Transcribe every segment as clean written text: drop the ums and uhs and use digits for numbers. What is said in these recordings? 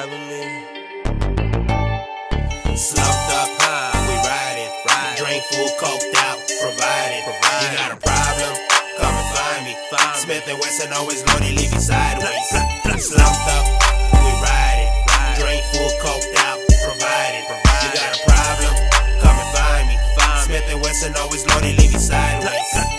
ride with me. Slumped up, we riding. Drink full, coked out, provided. You got a problem? Come and find me. Smith & Wesson always know they leave you sideways. Slumped up, we riding. Drink full, coked out, provided. You got a problem? Come and find me. Smith & Wesson always know they leave you sideways.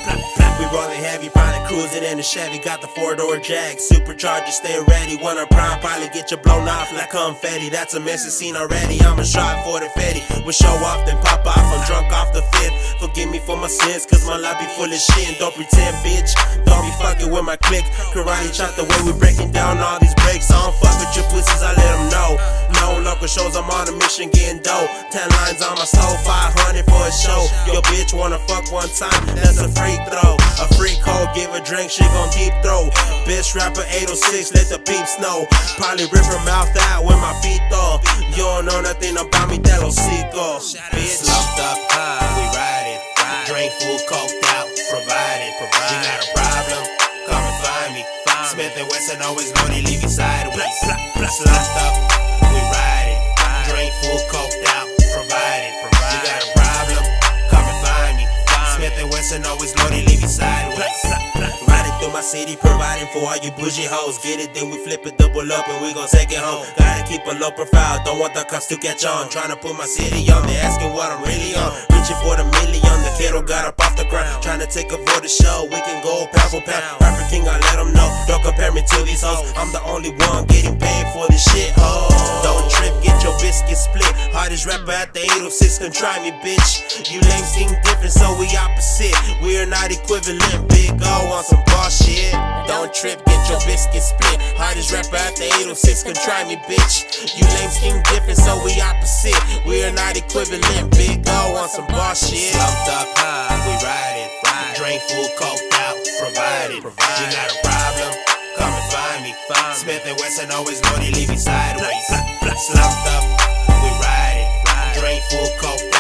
We rollin' heavy, probably cruising in the Chevy. Got the 4-door Jag, supercharger, stay ready. When I'm prime, probably get you blown off like confetti. That's a messy scene already. I'm a shot for the Fetty. We'll show off, then pop off. I'm drunk off the fifth. Forgive me for my sins, cause my life be full of shit. And don't pretend, bitch. Don't be fucking with my clique. Karate chop the way we breaking down all these breaks. I don't fuck with your pussies, I let them know. No local shows, I'm on a mission getting dope. 10 lines on my stove, 500 for a show. Your bitch wanna fuck one time, that's a free throw. A free code, give a drink, she gon' deep throw. Bitch rapper 806, let the peeps know. Probably rip her mouth out with my feet though. You don't know nothing about me, that little seagull. Bitch, slumped up, we riding. Drink full, coked out, provided. You got a problem? Come and find me. Smith & Wesson always know they leave you sideways. Slumped up, we riding. Drink full, coked out, provided. You got a problem? Come and find me. Smith & Wesson always know they leave you sideways. Riding through my city, providing for all you bougie hoes. Get it, then we flip it, double up, and we gon' take it home. Gotta keep a low profile, don't want the cops to catch on. Tryna put my city on, they asking what I'm really on. Reaching for the million, the kiddo got up off the ground. Tryna take a vote to show, we can go pound for pound. Rapper King, I let them know, don't compare me to these hoes. I'm the only one getting paid for this shit, oh. Don't trip, get your biscuit split. Hardest rapper at the 806, can try me, bitch. You lame seem different, so we opposite. We're not equivalent, big O on some boss shit. Don't trip, get your biscuit split. Hardest rapper at the 806, can try me, bitch. You lame seem different, so we opposite. We're not equivalent, big O on some boss shit. Slumped up, we riding. Drink full, coked out, provided. You got a problem? Come and find me. Smith & Wesson always know they leave you sideways. Slumped up, we riding. Drink full, coked